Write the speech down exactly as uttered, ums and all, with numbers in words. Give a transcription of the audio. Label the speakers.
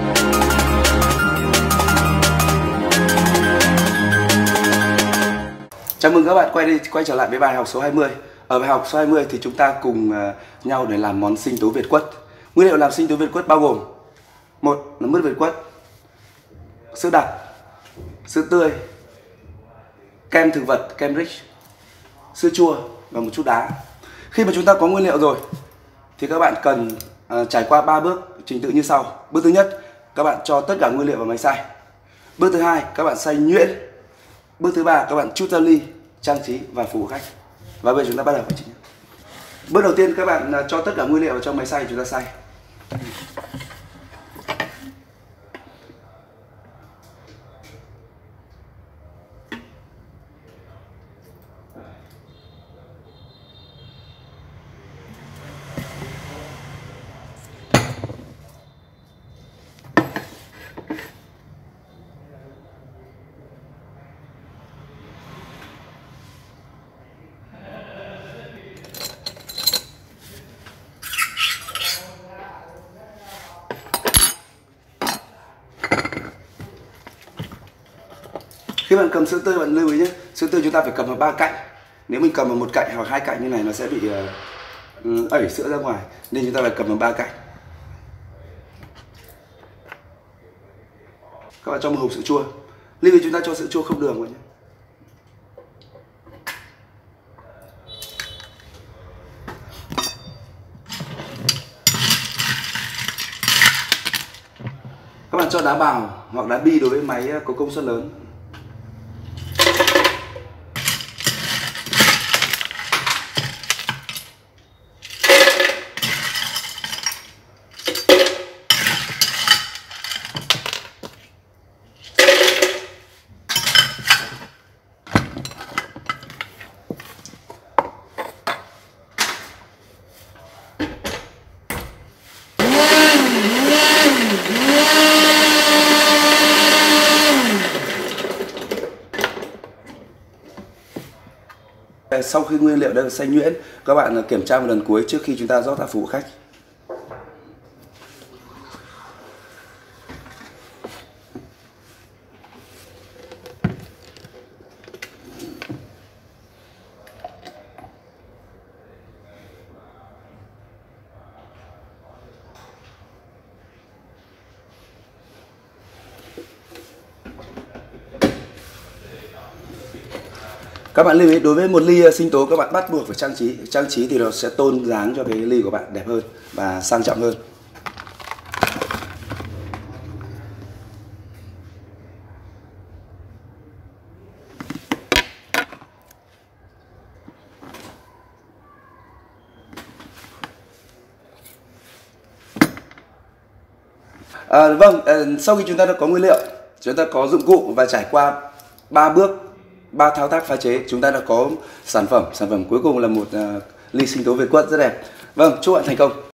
Speaker 1: Chào mừng các bạn quay đi quay trở lại với bài học số hai mươi. Ở bài học số hai mươi thì chúng ta cùng uh, nhau để làm món sinh tố Việt quất. Nguyên liệu làm sinh tố Việt quất bao gồm: một là mứt Việt quất, sữa đặc, sữa tươi, kem thực vật, kem Rich, sữa chua và một chút đá. Khi mà chúng ta có nguyên liệu rồi thì các bạn cần uh, trải qua ba bước trình tự như sau. Bước thứ nhất, các bạn cho tất cả nguyên liệu vào máy xay. Bước thứ hai, các bạn xay nhuyễn. Bước thứ ba, các bạn trút ra ly, trang trí và phục vụ khách. Và bây giờ chúng ta bắt đầu. Bước đầu tiên, các bạn cho tất cả nguyên liệu vào trong máy xay, chúng ta xay. Khi bạn cầm sữa tươi, bạn lưu ý nhé, sữa tươi chúng ta phải cầm vào ba cạnh. Nếu mình cầm vào một cạnh hoặc hai cạnh như này, nó sẽ bị uh, ẩy sữa ra ngoài, nên chúng ta phải cầm vào ba cạnh. Các bạn cho một hộp sữa chua. Lưu ý chúng ta cho sữa chua không đường vào nhé. Các bạn cho đá bào hoặc đá bi đối với máy có công suất lớn. Sau khi nguyên liệu đã được xay nhuyễn, các bạn kiểm tra một lần cuối trước khi chúng ta rót ra phục vụ khách. Các bạn lưu ý, đối với một ly sinh tố các bạn bắt buộc phải trang trí. Trang trí thì nó sẽ tôn dáng cho cái ly của bạn đẹp hơn và sang trọng hơn. À, vâng, sau khi chúng ta đã có nguyên liệu, chúng ta có dụng cụ và trải qua ba bước, ba thao tác pha chế, chúng ta đã có sản phẩm. Sản phẩm cuối cùng là một uh, ly sinh tố Việt quất rất đẹp. Vâng, chúc bạn thành công.